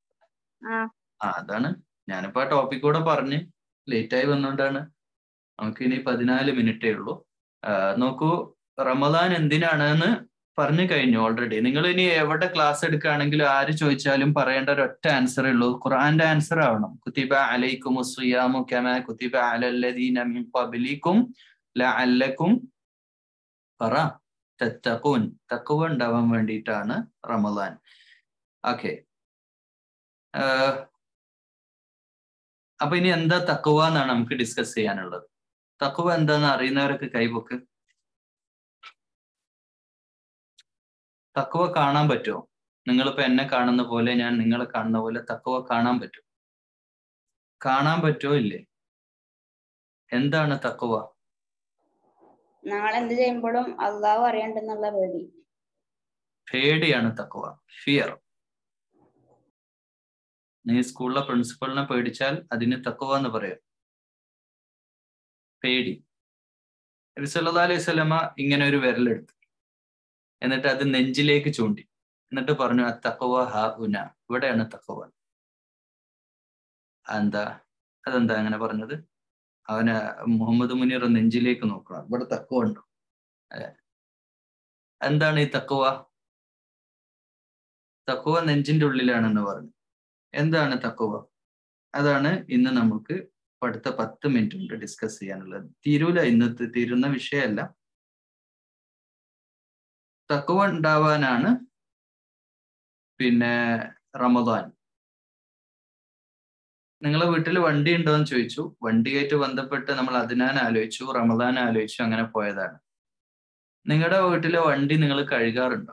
C: അതാണ് ഞാനിപ്പോ ആ ടോപ്പിക് കൂടെ പറഞ്ഞ് ലേറ്റ് ആയി വന്നോണ്ടാണ്. നമുക്ക് ഇനി 14 മിനിറ്റേ ഉള്ളൂ. നോക്കൂ, റമദാൻ എന്തിനാണെന്ന് പറഞ്ഞു കഴിഞ്ഞു ഓൾറെഡി. നിങ്ങൾ ഇനി എവിടെ ക്ലാസ് എടുക്കുകയാണെങ്കിലും ആര് ചോദിച്ചാലും പറയേണ്ട ഒരൊറ്റ ആൻസറേ ഉള്ളൂ. ഖുർആന്റെ ആൻസർ ആവണം. കുതിബ അലൈക്കുമുസ് സിയാമു കമാ കുതിബ അലല്ലദീന മിൻ ഖബ്ലികും ലഅല്ലകും തത്തഖൂൻ. തഖ്വ ഉണ്ടാവാൻ വേണ്ടിയിട്ടാണ് റമദാൻ. ഓക്കെ, അപ്പൊ ഇനി എന്താ തഖ്വ എന്നാണ് നമുക്ക് ഡിസ്കസ് ചെയ്യാനുള്ളത്. തഖ്വ എന്താന്ന് അറിയുന്നവരൊക്കെ കൈപൊക്ക്. തഖ്വ കാണാൻ പറ്റുമോ? നിങ്ങളിപ്പോ എന്നെ കാണുന്ന പോലെ ഞാൻ നിങ്ങളെ കാണുന്ന പോലെ തഖ്വ കാണാൻ പറ്റും? കാണാൻ പറ്റുമോ ഇല്ലേ? എന്താണ് തഖ്വ?
F: നാളെ എന്ത് ചെയ്യുമ്പോഴും അള്ളാഹു അറിയണ്ടെന്നുള്ള പേടി.
C: പേടിയാണ് തഖ്വ, ഫിയർ. നീ സ്കൂളിലെ പ്രിൻസിപ്പളിനെ പേടിച്ചാൽ അതിന് തഖ്വ എന്ന് പറയും. പേടി. നബി സല്ലല്ലാഹു അലൈഹി വസല്ലമ ഇങ്ങനെ ഒരു വിരലെടുത്തു, എന്നിട്ട് അത് നെഞ്ചിലേക്ക് ചൂണ്ടി, എന്നിട്ട് പറഞ്ഞു അത്തഖ്വ ഹാ ഉന, ഇവിടെയാണ് തഖ്വ. അതെന്താ അങ്ങനെ പറഞ്ഞത്? അവന് മുഹമ്മദ് മുനീർ നെഞ്ചിലേക്ക് നോക്കണം, ഇവിടെ തഖ്വ ഉണ്ടോ? എന്താണ് ഈ തഖ്വ? തഖ്വ നെഞ്ചിന്റെ ഉള്ളിലാണെന്ന് പറഞ്ഞു. എന്താണ് തഖ്വ? അതാണ് ഇന്ന് നമുക്ക് അടുത്ത 10 മിനിറ്റ് കൊണ്ട് ഡിസ്കസ് ചെയ്യാനുള്ളത്. തീരൂല, ഇന്നത്തെ തീരുന്ന വിഷയമല്ല. തഖ്വ ഉണ്ടാവാനാണ് പിന്നെ റമദാൻ. നിങ്ങളെ വീട്ടിൽ വണ്ടി ഉണ്ടോ എന്ന് ചോദിച്ചു. വണ്ടിയായിട്ട് ബന്ധപ്പെട്ട് നമ്മൾ അദ്നാൻ ആലോചിച്ചു, റമദാൻ ആലോചിച്ചു, അങ്ങനെ പോയതാണ്. നിങ്ങളുടെ വീട്ടിലെ വണ്ടി നിങ്ങൾ കഴുകാറുണ്ടോ?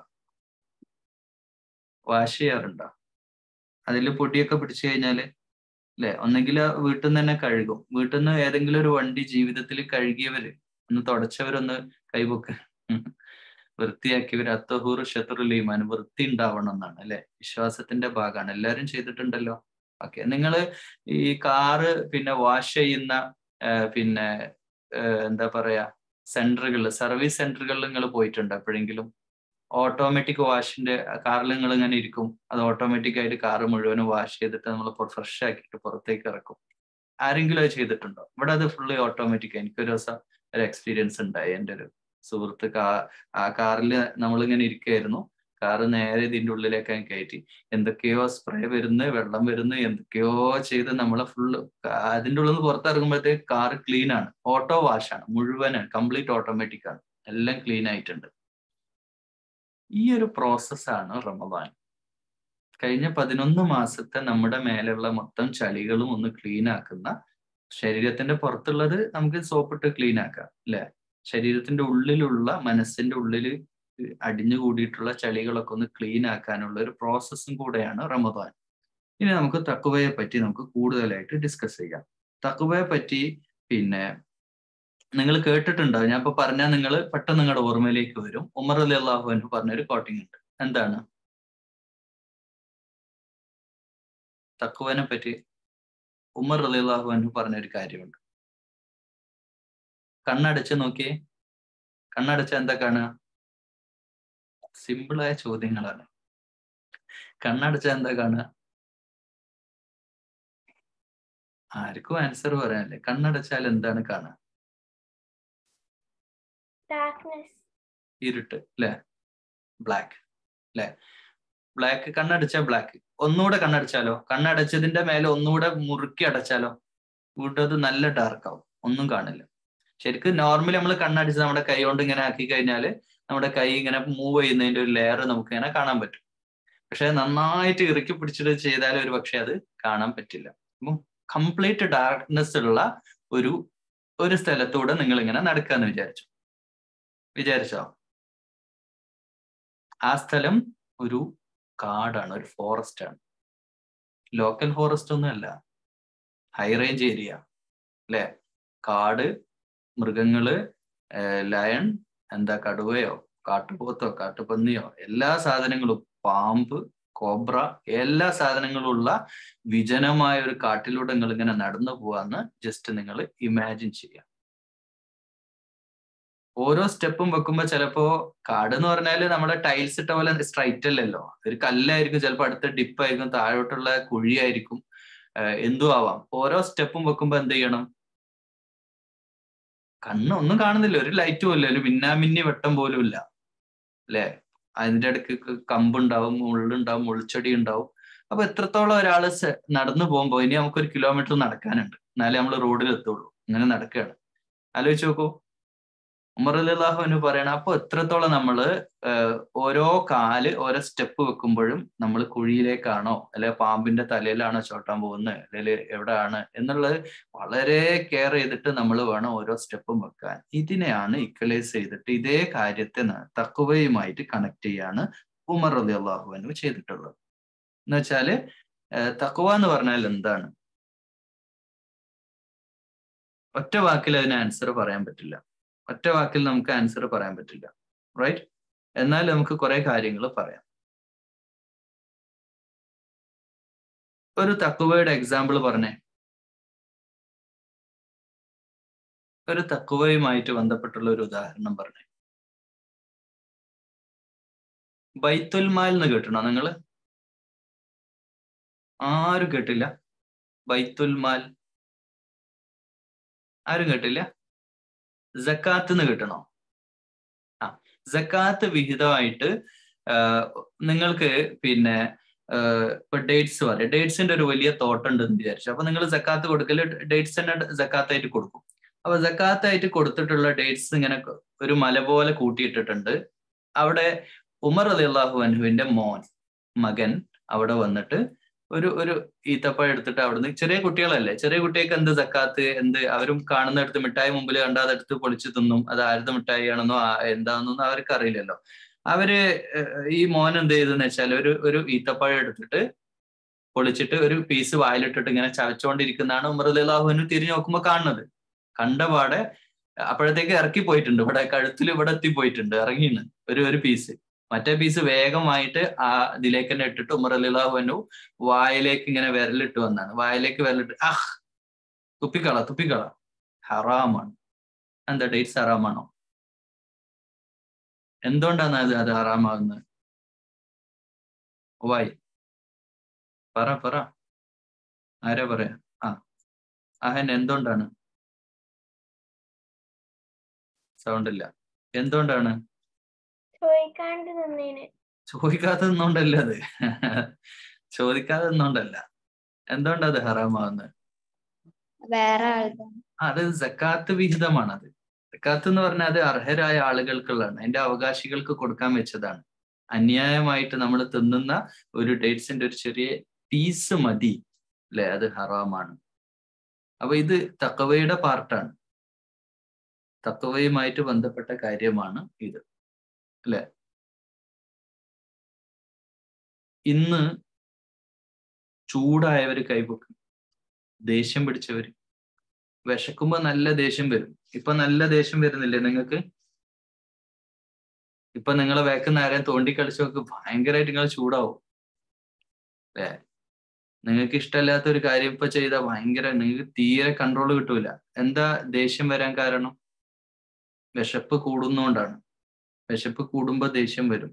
C: വാഷ് ചെയ്യാറുണ്ടോ? അതിൽ പൊടിയൊക്കെ പിടിച്ചു കഴിഞ്ഞാല് അല്ലെ, ഒന്നെങ്കിൽ വീട്ടിൽ നിന്ന് തന്നെ കഴുകും. വീട്ടിൽ നിന്ന് ഏതെങ്കിലും ഒരു വണ്ടി ജീവിതത്തിൽ കഴുകിയവര്, ഒന്ന് തുടച്ചവരൊന്ന് കൈപൊക്ക്. വൃത്തിയാക്കിയവർ അത്തഹൂർ ഷത്റുൽ ഈമാൻ, വൃത്തി ഉണ്ടാവണം എന്നാണ് അല്ലെ, വിശ്വാസത്തിന്റെ ഭാഗമാണ്. എല്ലാവരും ചെയ്തിട്ടുണ്ടല്ലോ. ഓക്കെ, നിങ്ങള് ഈ കാറ് പിന്നെ വാഷ് ചെയ്യുന്ന പിന്നെ എന്താ പറയാ സെന്ററുകളിൽ, സർവീസ് സെന്ററുകളിൽ നിങ്ങൾ പോയിട്ടുണ്ടോ എപ്പോഴെങ്കിലും? ഓട്ടോമാറ്റിക് വാഷിന്റെ കാറിൽ നിങ്ങൾ ഇങ്ങനെ ഇരിക്കും, അത് ഓട്ടോമാറ്റിക് ആയിട്ട് കാറ് മുഴുവനും വാഷ് ചെയ്തിട്ട് നമ്മൾ ഫ്രഷ് ആക്കിയിട്ട് പുറത്തേക്ക് ഇറക്കും. ആരെങ്കിലും അത് ചെയ്തിട്ടുണ്ടോ? ഇവിടെ അത് ഫുള്ളി ഓട്ടോമാറ്റിക്. എനിക്കൊരു ദിവസം ഒരു എക്സ്പീരിയൻസ് ഉണ്ടായി. എൻ്റെ ഒരു സുഹൃത്ത് ആ കാറിൽ നമ്മളിങ്ങനെ ഇരിക്കുകയായിരുന്നു. കാറ് നേരെ ഇതിന്റെ ഉള്ളിലേക്ക് കയറ്റി, എന്തൊക്കെയോ സ്പ്രേ വരുന്നു, വെള്ളം വരുന്നു, എന്തൊക്കെയോ ചെയ്ത് നമ്മളെ ഫുള്ള് അതിൻ്റെ ഉള്ളിൽ നിന്ന് പുറത്തിറങ്ങുമ്പോഴത്തേക്ക് കാറ് ക്ലീൻ ആണ്. ഓട്ടോ വാഷാണ്, മുഴുവനാണ്, കംപ്ലീറ്റ് ഓട്ടോമാറ്റിക് ആണ്, എല്ലാം ക്ലീൻ ആയിട്ടുണ്ട്. ഈ ഒരു പ്രോസസ്സാണ് റമദാൻ. കഴിഞ്ഞ 11 മാസത്തെ നമ്മുടെ മേലുള്ള മൊത്തം ചളികളും ഒന്ന് ക്ലീൻ ആക്കുന്ന, ശരീരത്തിന്റെ പുറത്തുള്ളത് നമുക്ക് സോപ്പിട്ട് ക്ലീൻ ആക്കാം അല്ലെ, ശരീരത്തിന്റെ ഉള്ളിലുള്ള, മനസ്സിന്റെ ഉള്ളിൽ അടിഞ്ഞു കൂടിയിട്ടുള്ള ചളികളൊക്കെ ഒന്ന് ക്ലീൻ ആക്കാനുള്ള ഒരു പ്രോസസ്സും കൂടെയാണ് റമദാൻ. ഇനി നമുക്ക് തഖ്വയെ പറ്റി നമുക്ക് കൂടുതലായിട്ട് ഡിസ്കസ് ചെയ്യാം. തഖ്വയെ പറ്റി പിന്നെ നിങ്ങൾ കേട്ടിട്ടുണ്ടാവും. ഞാൻ ഇപ്പൊ പറഞ്ഞാൽ നിങ്ങൾ പെട്ടെന്ന് നിങ്ങളുടെ ഓർമ്മയിലേക്ക് വരും. ഉമർ റളിയല്ലാഹു അൻഹു പറഞ്ഞൊരു കോട്ടിങ് ഉണ്ട്. എന്താണ് തഖ്വനെ പറ്റി? ഉമർ റളിയല്ലാഹു അൻഹു പറഞ്ഞൊരു കാര്യമുണ്ട്. കണ്ണടച്ച് നോക്കിയേ, കണ്ണടച്ച എന്താ കാണുക? സിമ്പിളായ ചോദ്യങ്ങളാണ്. കണ്ണടച്ച എന്താ കാണുക? ആർക്കും ആൻസർ പറയാനല്ലേ. കണ്ണടച്ചാൽ എന്താണ് കാണുക? ഇരുട്ട് അല്ലെ, ബ്ലാക്ക് അല്ലെ. ബ്ലാക്ക്, കണ്ണടച്ചാൽ ബ്ലാക്ക്. ഒന്നുകൂടെ കണ്ണടച്ചാലോ? കണ്ണടച്ചതിന്റെ മേലെ ഒന്നുകൂടെ മുറുക്കി അടച്ചാലോ? വീട്ടത് നല്ല ഡാർക്ക് ആവും, ഒന്നും കാണില്ല. ശരിക്കും നോർമലി നമ്മൾ കണ്ണടിച്ച് നമ്മുടെ കൈ കൊണ്ട് ഇങ്ങനെ ആക്കി കഴിഞ്ഞാൽ നമ്മുടെ കൈ ഇങ്ങനെ മൂവ് ചെയ്യുന്നതിന്റെ ഒരു ലെയർ നമുക്ക് ഇങ്ങനെ കാണാൻ പറ്റും. പക്ഷെ നന്നായിട്ട് ഇറുക്കി പിടിച്ചിട്ട് ചെയ്താൽ ഒരു പക്ഷെ അത് കാണാൻ പറ്റില്ല. അപ്പം കംപ്ലീറ്റ് ഡാർക്ക്നെസ് ഉള്ള ഒരു സ്ഥലത്തൂടെ നിങ്ങൾ ഇങ്ങനെ നടക്കാന്ന് വിചാരിച്ചോ? ആ സ്ഥലം ഒരു കാടാണ്, ഒരു ഫോറസ്റ്റ് ആണ്. ലോക്കൽ ഫോറസ്റ്റ് ഒന്നും അല്ല, ഹൈ റേഞ്ച് ഏരിയ അല്ലെ. കാട്, മൃഗങ്ങള്, ലയൺ, കടുവയോ കാട്ടുപോത്തോ കാട്ടുപന്നിയോ എല്ലാ സാധനങ്ങളും, പാമ്പ്, കോബ്ര, എല്ലാ സാധനങ്ങളും ഉള്ള വിജനമായ ഒരു കാട്ടിലൂടെ നിങ്ങൾ ഇങ്ങനെ നടന്നു പോവാന്ന് ജസ്റ്റ് നിങ്ങൾ ഇമാജിൻ ചെയ്യാം. ഓരോ സ്റ്റെപ്പും വെക്കുമ്പോ ചിലപ്പോ കാട് എന്ന് പറഞ്ഞാല് നമ്മുടെ ടൈൽസ് ഇട്ട പോലെ സ്ട്രൈറ്റ് അല്ലല്ലോ, ഒരു കല്ലായിരിക്കും, ചിലപ്പോൾ അടുത്ത ഡിപ്പായിരിക്കും, താഴോട്ടുള്ള കുഴിയായിരിക്കും, എന്തും ആവാം. ഓരോ സ്റ്റെപ്പും വെക്കുമ്പോ എന്ത് ചെയ്യണം? ഒന്നും കാണുന്നില്ല, ഒരു ലൈറ്റ് പോലും, ഒരു മിന്നാമിന്നി വെട്ടം പോലും ഇല്ല അല്ലെ. അതിന്റെ ഇടയ്ക്ക് കമ്പുണ്ടാവും, മുള്ളുണ്ടാവും, മുൾച്ചെടി ഉണ്ടാവും. അപ്പൊ എത്രത്തോളം ഒരാള് നടന്നു പോകുമ്പോ, ഇനി നമുക്ക് 1 കിലോമീറ്റർ നടക്കാനുണ്ട്, എന്നാലേ നമ്മൾ റോഡിൽ എത്തുള്ളൂ, ഇങ്ങനെ നടക്കുകയാണ്. ആലോചിച്ച് നോക്കൂ. ഉമർ റളിയല്ലാഹു അൻഹു പറയണം, അപ്പൊ എത്രത്തോളം നമ്മള് ഓരോ സ്റ്റെപ്പ് വെക്കുമ്പോഴും നമ്മൾ കുഴിയിലേക്കാണോ അല്ലെ പാമ്പിന്റെ തലയിലാണോ ചോട്ടാൻ പോകുന്നത്, അല്ലെങ്കിൽ എവിടെയാണ് എന്നുള്ളത് വളരെ കെയർ ചെയ്തിട്ട് നമ്മൾ വേണം ഓരോ സ്റ്റെപ്പും വെക്കാൻ. ഇതിനെയാണ് ഇക്വലൈസ് ചെയ്തിട്ട് ഇതേ കാര്യത്തെ തഖ്വയുമായിട്ട് കണക്ട് ചെയ്യാണ് ഉമർ റളിയല്ലാഹു അൻഹു ചെയ്തിട്ടുള്ളത്. എന്ന് വെച്ചാല് തഖ്വ എന്ന് പറഞ്ഞാൽ എന്താണ്? ഒറ്റ വാക്കിൽ അതിന് ആൻസർ പറയാൻ പറ്റില്ല. ഒറ്റ വാക്കിൽ നമുക്ക് ആൻസർ പറയാൻ പറ്റില്ല, റൈറ്റ്? എന്നാൽ നമുക്ക് കുറെ കാര്യങ്ങൾ പറയാം. ഒരു തഖ്വയുടെ എക്സാമ്പിൾ പറഞ്ഞേ. ഒരു തഖ്വയുമായിട്ട് ബന്ധപ്പെട്ടുള്ള ഒരു ഉദാഹരണം പറഞ്ഞേ. ബൈത്തുൽ മാൽ എന്ന് കേട്ടണോ നിങ്ങള്? ആരും കേട്ടില്ല? ബൈത്തുൽ മാൽ ആരും കേട്ടില്ല? സക്കാത്ത് എന്ന് കേട്ടണോ? സക്കാത്ത് വിഹിതമായിട്ട് നിങ്ങൾക്ക് പിന്നെ ഇപ്പൊ ഡേറ്റ്സ് പറയാം. ഡേറ്റ്സിന്റെ ഒരു വലിയ തോട്ടുണ്ടെന്ന് വിചാരിച്ചു. അപ്പൊ നിങ്ങൾ സക്കാത്ത് കൊടുക്കല് ഡേറ്റ്സ് തന്നെ സക്കാത്തായിട്ട് കൊടുക്കും. അപ്പൊ സക്കാത്തായിട്ട് കൊടുത്തിട്ടുള്ള ഡേറ്റ്സ് ഇങ്ങനെ ഒരു മല പോലെ കൂട്ടിയിട്ടിട്ടുണ്ട്. അവിടെ ഉമർ റളിയല്ലാഹു അൻഹുവിന്റെ മകൻ അവിടെ വന്നിട്ട് ഒരു ഈത്തപ്പഴം എടുത്തിട്ട് അവിടുന്ന്, ചെറിയ കുട്ടികളല്ലേ, ചെറിയ കുട്ടികൾക്ക് എന്ത് സക്കാത്ത് എന്ത്, അവരും കാണുന്നിടത്ത് മിഠായി മുമ്പിൽ കണ്ടാൽ അതെടുത്ത് പൊളിച്ചു തിന്നും. അത് ആരുടെ മിഠായി ആണെന്നോ എന്താണെന്നൊന്നും അവർക്ക് അറിയില്ലല്ലോ. അവര് ഈ മോൻ എന്ത് ചെയ്തെന്ന് വെച്ചാൽ ഒരു ഈത്തപ്പഴം എടുത്തിട്ട് പൊളിച്ചിട്ട് ഒരു പീസ് വായിലിട്ടിട്ട് ഇങ്ങനെ ചവച്ചുകൊണ്ടിരിക്കുന്നതാണ് ഉമർ റളിയല്ലാഹു അൻഹു തിരിഞ്ഞു നോക്കുമ്പോൾ കാണുന്നത്. കണ്ടപാടെ അപ്പോഴത്തേക്ക് ഇറക്കി പോയിട്ടുണ്ട്, ഇവിടെ കഴുത്തിൽ ഇവിടെ എത്തിപ്പോയിട്ടുണ്ട്, ഇറങ്ങിയാണ് ഒരു പീസ്. മറ്റേ പീസ് വേഗമായിട്ട് ഇതിലേക്ക് തന്നെ ഇട്ടിട്ട് ഉമർ റളിയല്ലാഹു അൻഹു വായിലേക്ക് ഇങ്ങനെ വിരലിട്ട് വന്നാണ്. വായിലേക്ക് വിരലിട്ട് തുപ്പിക്കള, ഹറാമാണ്. എന്താ ഡേറ്റ്സ് ഹറാമാണോ? എന്തുകൊണ്ടാണ് അത് ഹറാമാകുന്നത്? വായി പറ ആരാ പറയാ? അഹൻ എന്തുകൊണ്ടാണ്? സൗണ്ട് ഇല്ല. എന്തുകൊണ്ടാണ്? ചോദിക്കാതെ നിന്നോണ്ടല്ല. അത് ചോദിക്കാതെ നിന്നോണ്ടല്ല. എന്തുകൊണ്ടത് ഹറാമാകുന്നത്? അത് സക്കാത്ത് വിഹിതമാണത്. സക്കാത്ത് എന്ന് പറഞ്ഞാൽ അത് അർഹരായ ആളുകൾക്കുള്ളതാണ്, അതിന്റെ അവകാശികൾക്ക് കൊടുക്കാൻ വെച്ചതാണ്. അന്യായമായിട്ട് നമ്മൾ തിന്നുന്ന ഒരു ഡേറ്റ്സിന്റെ ഒരു ചെറിയ പീസ് മതി അല്ലെ, അത് ഹറാമാണ്. അപ്പൊ ഇത് തഖ്വയുടെ പാർട്ടാണ്, തഖ്വയുമായിട്ട് ബന്ധപ്പെട്ട കാര്യമാണ് ഇത് അല്ലെ. ഇന്ന് ചൂടായവര് കൈപൊക്കും, ദേഷ്യം പിടിച്ചവര്, വിശക്കുമ്പോ നല്ല ദേഷ്യം വരും. ഇപ്പൊ നല്ല ദേഷ്യം വരുന്നില്ലേ നിങ്ങൾക്ക്? ഇപ്പൊ നിങ്ങളെ വേക്കുന്ന ആരെയും തോണ്ടി കളിച്ചു നോക്ക്, ഭയങ്കരമായിട്ട് നിങ്ങൾ ചൂടാവും അല്ലേ. നിങ്ങൾക്ക് ഇഷ്ടമല്ലാത്ത ഒരു കാര്യം ഇപ്പൊ ചെയ്താൽ ഭയങ്കര, നിങ്ങൾക്ക് തീരെ കൺട്രോൾ കിട്ടൂല. എന്താ ദേഷ്യം വരാൻ കാരണം? വിശപ്പ് കൂടുന്നോണ്ടാണ്. വിശപ്പ് കൂടുമ്പോ ദേഷ്യം വരും.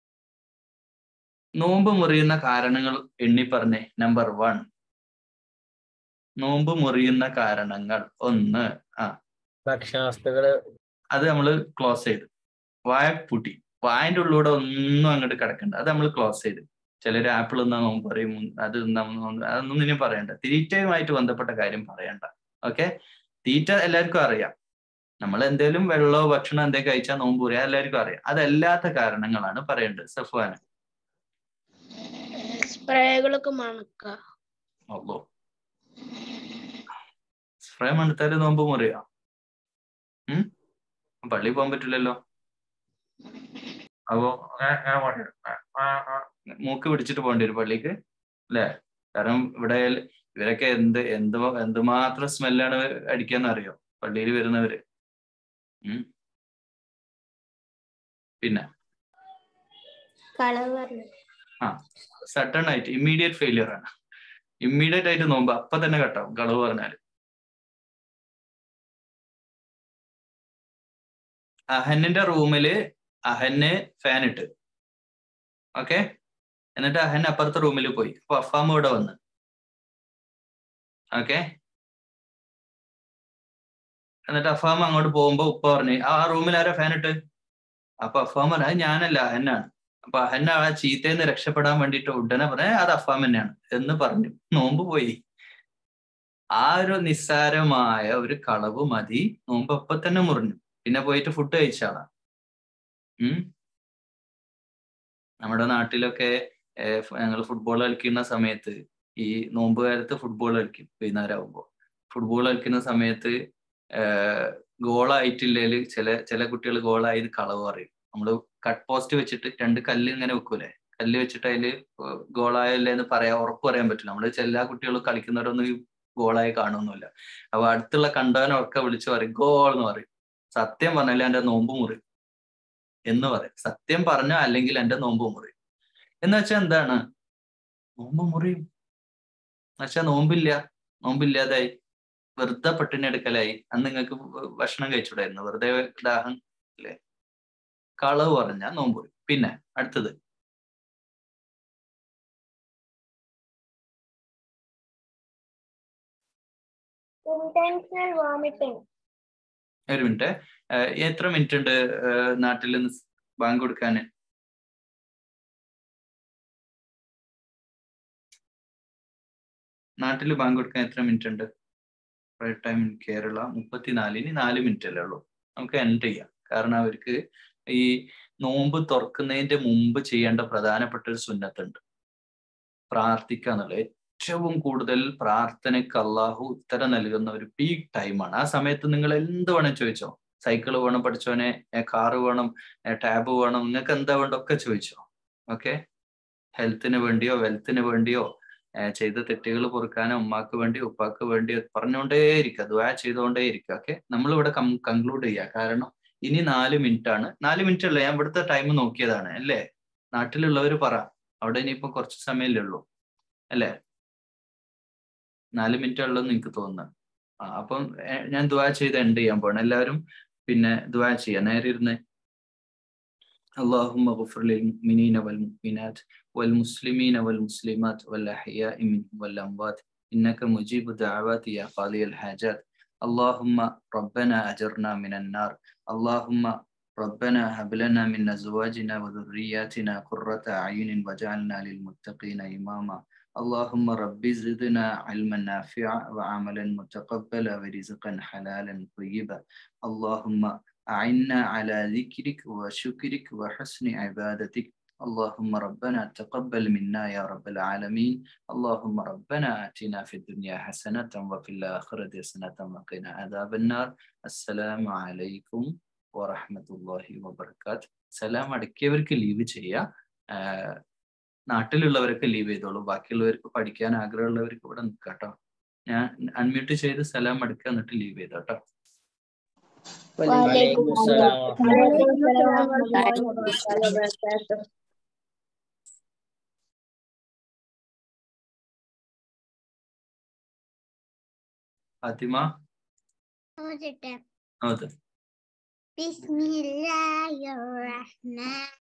C: നോമ്പ് മുറിയുന്ന കാരണങ്ങൾ എണ്ണി പറഞ്ഞേ. നമ്പർ 1, നോമ്പ് മുറിയുന്ന കാരണങ്ങൾ 1
B: ഭക്ഷണവസ്തുക്കള്, അത്
C: നമ്മൾ ക്ലോസ് ചെയ്ത്. വായ പൂട്ടി, വായന്റെ ഉള്ളിലൂടെ ഒന്നും അങ്ങോട്ട് കിടക്കണ്ട, അത് നമ്മൾ ക്ലോസ് ചെയ്ത്. ചിലര് ആപ്പിൾ തിന്നാ നോമ്പ് പറയും, അത് അതൊന്നും ഇനി പറയണ്ട. തീറ്റയുമായിട്ട് ബന്ധപ്പെട്ട കാര്യം പറയണ്ട. ഓക്കെ, തീറ്റ എല്ലാവർക്കും അറിയാം. നമ്മൾ എന്തേലും വെള്ളമോ ഭക്ഷണം എന്തെങ്കിലും കഴിച്ചാൽ നോമ്പ് പറയാം, എല്ലാവർക്കും അറിയാം. അതല്ലാത്ത കാരണങ്ങളാണ് പറയേണ്ടത്. സഫ്വാന്.
G: സ്പ്രേകളൊക്കെ മണക്കാം.
C: സ്പ്രേ മണത്താല് നോമ്പ് മുറിയോ? പള്ളി പോകാൻ പറ്റില്ലല്ലോ. അപ്പോ മൂക്ക് പിടിച്ചിട്ട് പോകേണ്ടി വരും പള്ളിക്ക് അല്ലേ? കാരണം ഇവിടെ ഇവരൊക്കെ എന്തുമാത്രം സ്മെല്ലാണ് അടിക്കാന്ന് അറിയോ പള്ളിയിൽ വരുന്നവര്. പിന്നെ സഡൻ ആയിട്ട് ഇമ്മീഡിയറ്റ് ഫെയിലിയർ ആണ്. ഇമ്മീഡിയറ്റ് ആയിട്ട് നോമ്പ് അപ്പൊ തന്നെ കട്ടാവും കളവ് പറഞ്ഞാല്. അഹന്നിന്റെ റൂമില് അഹന് ഫാൻ ഇട്ട്, ഓക്കെ, എന്നിട്ട് അഹൻ അപ്പുറത്തെ റൂമിൽ പോയി. അപ്പൊ അഫാമ ഇവിടെ വന്ന്, ഓക്കെ, എന്നിട്ട് അഫാമ അങ്ങോട്ട് പോകുമ്പോ ഉപ്പ പറഞ്ഞു ആ റൂമിൽ ആരാ ഫാൻ ഇട്ട്? അപ്പൊ അഫാമ പറഞ്ഞു അത് ഞാനല്ല, അഹന്നാണ്. അപ്പൊ അഹന്ന ആ ചീത്തയെന്ന് രക്ഷപ്പെടാൻ വേണ്ടിയിട്ട് ഉടനെ പറഞ്ഞ അത് അഫാം തന്നെയാണ് എന്ന് പറഞ്ഞു. നോമ്പ് പോയി. ആ ഒരു നിസ്സാരമായ ഒരു കളവ് മതി, നോമ്പ് അപ്പൊ തന്നെ മുറിഞ്ഞു. പിന്നെ പോയിട്ട് ഫുഡ് കഴിച്ചാളാ. നമ്മുടെ നാട്ടിലൊക്കെ ഞങ്ങൾ ഫുട്ബോൾ കളിക്കുന്ന സമയത്ത്, ഈ നോമ്പ് കാലത്ത് ഫുട്ബോൾ കളിക്കും. വൈകുന്നേരം ആകുമ്പോൾ ഫുട്ബോൾ കളിക്കുന്ന സമയത്ത് ഗോളായിട്ടില്ലേല് ചില കുട്ടികൾ ഗോളായി കളവ് പറയും. നമ്മള് കട്ട് പോസ്റ്റ് വെച്ചിട്ട് 2 കല്ല് ഇങ്ങനെ വെക്കൂലേ, കല്ല് വെച്ചിട്ട് അതില് ഗോളായല്ലേ എന്ന് ഉറപ്പ് പറയാൻ പറ്റില്ല. നമ്മള് എല്ലാ കുട്ടികളും കളിക്കുന്നവരൊന്നും ഗോളായി കാണുന്നില്ല. അപ്പൊ അടുത്തുള്ള കണ്ടവനൊക്കെ വിളിച്ചു പറയും ഗോൾ എന്ന് പറയും. സത്യം പറഞ്ഞാൽ എന്റെ നോമ്പ് മുറി എന്ന് പറയും. സത്യം പറഞ്ഞോ അല്ലെങ്കിൽ എന്റെ നോമ്പ് മുറി എന്ന് വെച്ചാൽ എന്താണ്? നോമ്പ് മുറിയും. പക്ഷെ നോമ്പില്ലാതായി, വെറുതെ പട്ടിണി എടുക്കലായി. അന്ന് നിങ്ങൾക്ക് ഭക്ഷണം കഴിച്ചുകൂടായിരുന്നു, വെറുതെ ദാഹം അല്ലേ? കളവ് പറഞ്ഞാൽ നോമ്പ്. പിന്നെ അടുത്തത്
E: intentional vomiting.
C: ഒരു മിനിറ്റ്. എത്ര മിനിറ്റ് ഉണ്ട് നാട്ടിൽ നിന്ന് ബാങ്ക് കൊടുക്കാൻ? നാട്ടിൽ ബാങ്ക് കൊടുക്കാൻ എത്ര മിനിറ്റ് ഉണ്ട്? Right time in Kerala 34. ഇനി 4 മിനിറ്റ് അല്ലേ ഉള്ളൂ. നമുക്ക് എൻഡ് ചെയ്യാം. കാരണം അവർക്ക് ഈ നോമ്പ് തുറക്കുന്നതിന്റെ മുമ്പ് ചെയ്യേണ്ട പ്രധാനപ്പെട്ട ഒരു സുന്നത്തുണ്ട്, പ്രാർത്ഥിക്കുക എന്നുള്ളത്. ഏറ്റവും കൂടുതൽ പ്രാർത്ഥനയ്ക്ക് അള്ളാഹു ഉത്തരം നൽകുന്ന ഒരു പീക്ക് ടൈമാണ്. ആ സമയത്ത് നിങ്ങൾ എന്ത് വേണം ചോദിച്ചോ. സൈക്കിൾ വേണം പഠിച്ചോനെ, കാറ് വേണം, ടാബ് വേണം, നിങ്ങൾക്ക് എന്താ വേണ്ട ഒക്കെ ചോദിച്ചോ. ഓക്കെ, ഹെൽത്തിന് വേണ്ടിയോ വെൽത്തിന് വേണ്ടിയോ, ചെയ്ത തെറ്റുകൾ പൊറുക്കാനോ, ഉമ്മാക്ക് വേണ്ടിയോ ഉപ്പാക്ക് വേണ്ടിയോ പറഞ്ഞുകൊണ്ടേയിരിക്കുക, ദുആ ചെയ്തുകൊണ്ടേയിരിക്കുക. ഓക്കെ, നമ്മളിവിടെ കൺക്ലൂഡ് ചെയ്യുക. കാരണം ഇനി 4 മിനിറ്റ് ആണ്. 4 മിനിറ്റ് അല്ല, ഞാൻ ഇവിടുത്തെ ടൈം നോക്കിയതാണ് അല്ലേ? നാട്ടിലുള്ളവർ പറ, അവിടെ ഇനിയിപ്പോ കുറച്ച് സമയമല്ലേ ഉള്ളൂ അല്ലേ? 4 മിനിറ്റ് ഉള്ളൂ എന്ന് എനിക്ക് തോന്നുന്നു. അപ്പം ഞാൻ ദുആ ചെയ്ത് എൻഡ് ചെയ്യാൻ പോകണം. എല്ലാവരും പിന്നെ ദുആ ചെയ്യാം. നേരെ ഇരുന്ന് اللهم اغفر للمؤمنين والمؤمنات والمسلمين والمسلمات والأحياء منهم والأموات إنك مجيب الدعوات يا قاضي الحاجات. اللهم ربنا أجرنا من النار. اللهم ربنا هب لنا من أزواجنا وذرياتنا قرة أعين واجعلنا للمتقين إماما. اللهم رب زدنا علما نافعا وعملا متقبلا ورزقا حلالا طيبا. اللهم أعنا على ذكرك وشكرك وحسن عبادتك. اللهم ربنا تقبل منا يا رب العالمين. اللهم ربنا آتنا في الدنيا حسنة وفي الآخرة حسنة وقنا عذاب النار. السلام عليكم ورحمة الله وبركاته. സലാം അടക്കിയവർക്ക് ലീവ് ചെയ്യാം, നാട്ടിലുള്ളവരൊക്കെ ലീവ് ചെയ്തോളൂ. ബാക്കിയുള്ളവർക്ക് പഠിക്കാൻ ആഗ്രഹമുള്ളവർക്ക് ഇവിടെ നിൽക്കാം കേട്ടോ. ഞാൻ അൺമ്യൂട്ട് ചെയ്ത് സലാം അടക്കുക, എന്നിട്ട് ലീവ് ചെയ്തോട്ടോ.
B: വലൈക്കും അസ്സലാം
C: ഫാത്തിമ
E: ഓതിട്ടെ.
C: അതെ.
E: ബിസ്മില്ലാഹിർ റഹ്മാനിർ